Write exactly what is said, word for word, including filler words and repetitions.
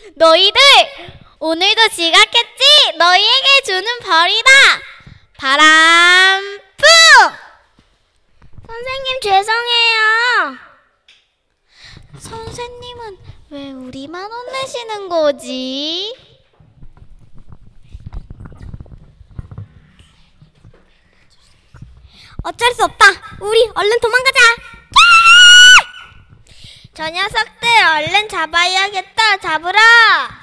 너희들 오늘도 지각했지? 너희에게 주는 벌이다. 바람 푸! 선생님 죄송해요. 선생님은 왜 우리만 혼내시는 거지? 어쩔 수 없다. 우리 얼른 도망가자. 저 녀석들 얼른 잡아야겠다. 잡으라.